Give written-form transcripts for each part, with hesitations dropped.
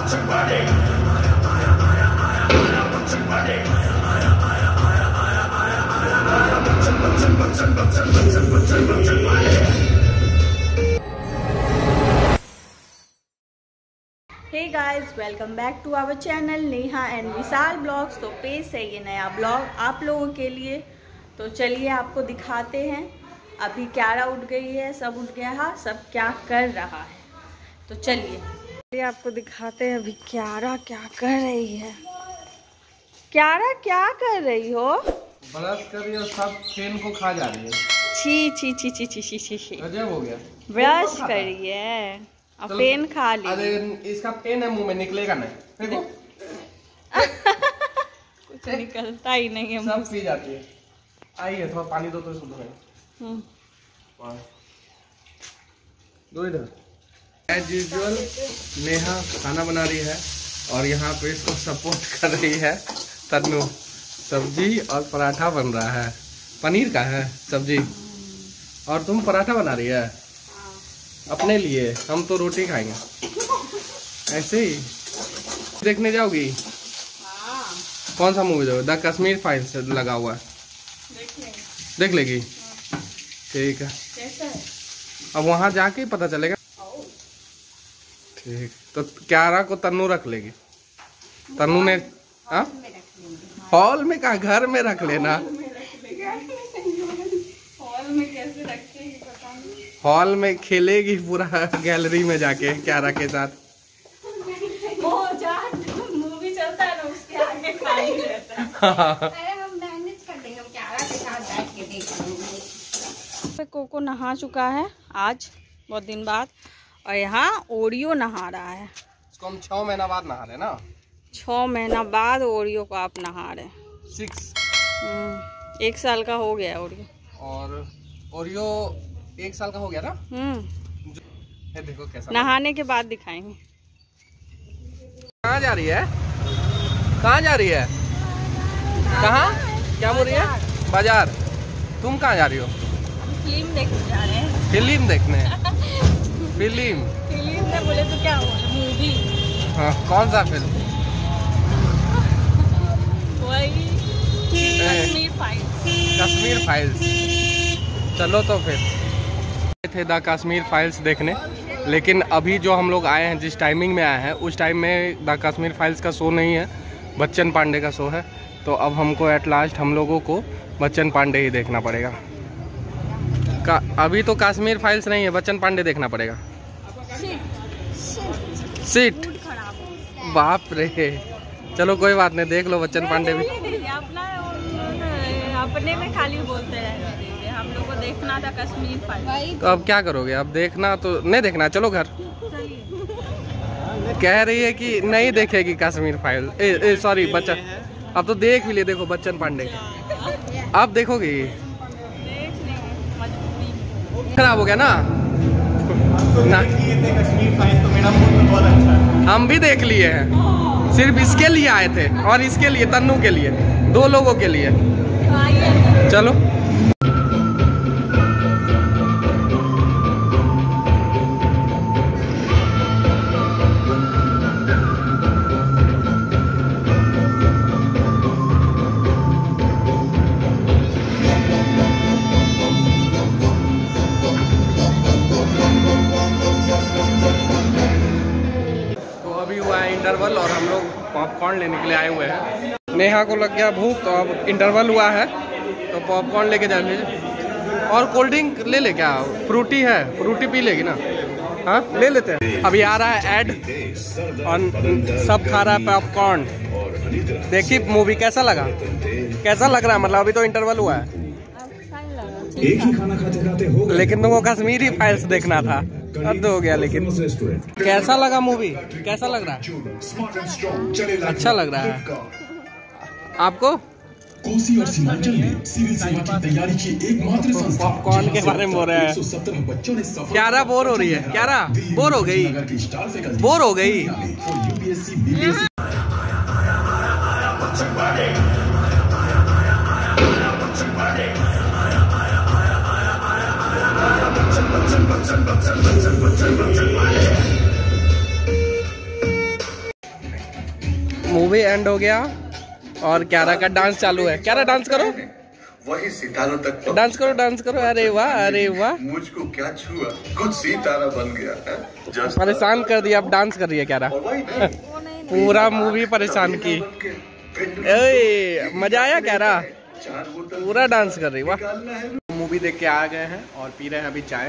Hey guys, welcome back to our channel Neha and Vishal vlogs. तो पेश है ये नया ब्लॉग आप लोगों के लिए। तो चलिए आपको दिखाते हैं। अभी क्यारा उठ गई है, सब उठ गया है, सब क्या कर रहा है। तो चलिए आपको दिखाते हैं अभी क्यारा क्या कर रही है। क्यारा क्या कर रही हो? ब्रश कर रही है और सब पेन को खा जा रही है। छी छी छी छी छी छी छी छी। गजब हो गया। ब्रश करी है अब पेन खा ली। अरे इसका पेन है मुंह में, निकलेगा नहीं। देखो कुछ निकलता ही नहीं है। सब पी जाती है। आइए थोड़ा पानी दो तो शुद्ध है। दो इधर। एज यूजुअल नेहा खाना बना रही है और यहाँ पे इसको सपोर्ट कर रही है तन्नू। सब्जी और पराठा बन रहा है, पनीर का है सब्जी और तुम पराठा बना रही है अपने लिए। हम तो रोटी खाएंगे ऐसे ही। देखने जाओगी? कौन सा मूवी देखो? द कश्मीर फाइल्स लगा हुआ है, देख लेगी? ठीक है, अब वहां जाके ही पता चलेगा। ठीक, तो क्यारा को तन्नू रख लेगी। तन्नू ने हॉल में कहा, घर में रख लेना। हॉल में कैसे रखेगी पता नहीं। हॉल में खेलेगी पूरा गैलरी में जाके क्यारा के साथ। मूवी चलता है ना, उसके आगे खाली रहता है। अरे हम मैनेज कर देंगे, हम क्यारा के साथ बैठ के देख लेंगे। कोको नहा चुका है आज बहुत दिन बाद, और यहाँ ओरियो नहा रहा है। इसको हम 6 महीना बाद नहा रहे ना। 6 महीना बाद ओरियो को आप नहा रहे। 6 1 साल का हो गया ओरियो। और ओरियो 1 साल का हो गया ना। ये देखो कैसा नहाने के बाद दिखाएंगे। कहाँ जा रही है? कहाँ जा रही है? कहाँ? क्या बोल रही है? बाजार। तुम कहाँ जा रही हो? फिल्म देखने जा रहे हैं। फिल्म देखने? फिल्म में बोले तो क्या हुआ? मूवी। हाँ, कौन सा फिल्म? वही कश्मीर फाइल्स। कश्मीर फाइल्स। चलो तो फिर थे द कश्मीर फाइल्स देखने। लेकिन अभी जो हम लोग आए हैं, जिस टाइमिंग में आए हैं, उस टाइम में द कश्मीर फाइल्स का शो नहीं है, बच्चन पांडे का शो है। तो अब हमको एट लास्ट हम लोगों को बच्चन पांडे ही देखना पड़ेगा। अभी तो कश्मीर फाइल्स नहीं है, बच्चन पांडे देखना पड़ेगा। सीट बाप रे। चलो कोई बात नहीं, देख लो बच्चन पांडे भी। अपने में खाली बोलते हैं, हम लोग को देखना था कश्मीर फाइल्स। तो अब क्या करोगे? अब देखना तो नहीं देखना, चलो घर। कह रही है कि नहीं देखेगी कश्मीर फाइल। सॉरी बच्चन। अब तो देख भी ले, देखो बच्चन पांडे। अब देखोगी? खराब हो गया ना। कश्मीर फाइल्स तो मेरा मूड बहुत अच्छा है। हम भी देख लिए हैं, सिर्फ इसके लिए आए थे और इसके लिए, तन्नू के लिए, 2 लोगों के लिए। चलो इंटरवल और हम लोग पॉपकॉर्न लेने के लिए आए हुए हैं। नेहा को लग गया भूख, तो अब इंटरवल हुआ है तो पॉपकॉर्न लेके जाएंगे। और कोल्ड ड्रिंक ले ले क्या? फ्रूटी है, फ्रूटी पी लेगी ना? हाँ ले लेते हैं। अभी आ रहा है ऐड और सब खा रहा है पॉपकॉर्न। देखिए मूवी कैसा लगा? कैसा लग रहा है? मतलब अभी तो इंटरवल हुआ है। एक ही खाना खाते खाते हो गया। लेकिन तुमको कश्मीरी फाइल्स देखना था, अब तो हो गया। लेकिन कैसा लगा मूवी? कैसा लग रहा है? अच्छा लग रहा है आपको? कोसी और सीमांचल में सिविल सेवा की तैयारी की एकमात्र संस्था। पॉपकॉर्न के बारे में बोल रहे हैं। 170 बच्चों ने क्यारा बोर हो रही है। क्यारा बोर हो गई? बोर हो गई? मूवी एंड हो गया और क्यारा का डांस चालू है। क्यारा डांस करो, वही सितारों तक डांस करो, डांस करो। अरे वाह, अरे वाह, मुझको क्या छुआ, खुद सितारा बन गया है। परेशान कर दिया। अब डांस कर रही है क्यारा। पूरा मूवी परेशान की। ए, मजा आया क्यारा, पूरा डांस कर रही। वाह। मूवी देख के आ गए हैं और पी रहे हैं अभी चाय।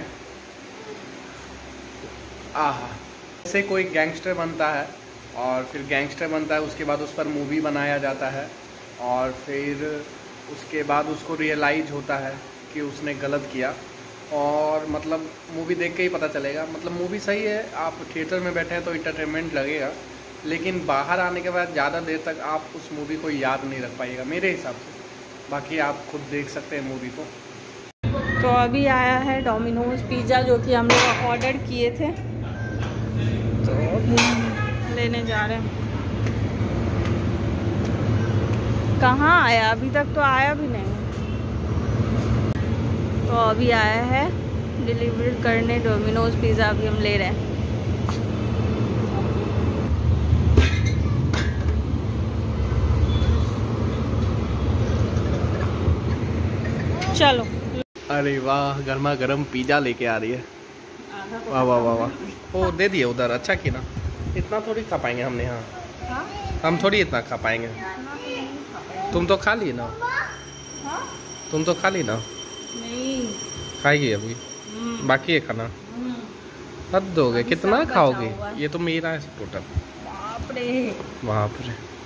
आहा, जैसे कोई गैंगस्टर बनता है और फिर गैंगस्टर बनता है, उसके बाद उस पर मूवी बनाया जाता है और फिर उसके बाद उसको रियलाइज होता है कि उसने गलत किया। और मतलब मूवी देख के ही पता चलेगा। मतलब मूवी सही है, आप थिएटर में बैठे हैं तो इंटरटेनमेंट लगेगा, लेकिन बाहर आने के बाद ज़्यादा देर तक आप उस मूवी को याद नहीं रख पाइएगा मेरे हिसाब से। बाकी आप खुद देख सकते हैं मूवी को। तो अभी आया है डोमिनोज पिज़्ज़ा जो कि हम लोग ऑर्डर किए थे, तो अभी लेने जा रहे हैं। कहाँ आया, अभी तक तो आया भी नहीं। तो अभी आया है डिलीवर करने डोमिनोज पिज़्ज़ा, अभी हम ले रहे हैं। चलो। अरे वाह, गर्मा गर्म पिज़्ज़ा लेके आ रही है। वाह वाह वाह वाह। ओ दे दिए उधर, अच्छा की ना। इतना थोड़ी खा पाएंगे हमने यहाँ, हम थोड़ी इतना खा पाएंगे। तुम तो खा ली ना, तुम तो खा ली ना। नहीं खाएगी अभी, बाकी है खाना। हद हो गए, कितना खाओगे? ये तो मेरा है टोटल। बाप रे। बाप रे।